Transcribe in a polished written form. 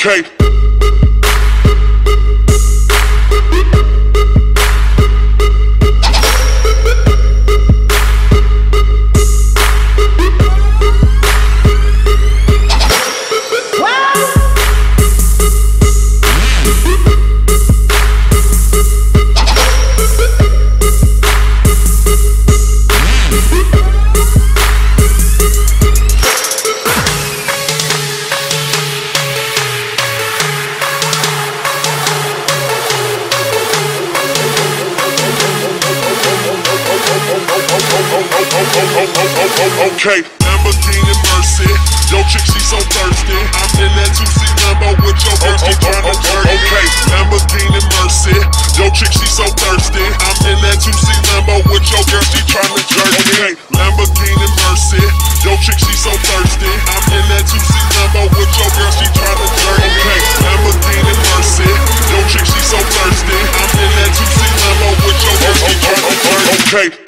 Okay. Okay, Lamborghini Mercy, yo chick she so thirsty. I'm in that 2C Lambo with your girl, she tryna jerk. Okay, Lamborghini Mercy, yo chick she so thirsty. I'm in that 2C Lambo with your girl, she tryna jerk. Okay, Lamborghini Mercy, yo chick she so thirsty. I'm in that 2C Lambo with your girl, she tryna jerk. Okay, Lamborghini Mercy, yo chick she so thirsty. I'm in that 2C Lambo with your girl, she tryna jerk. Okay.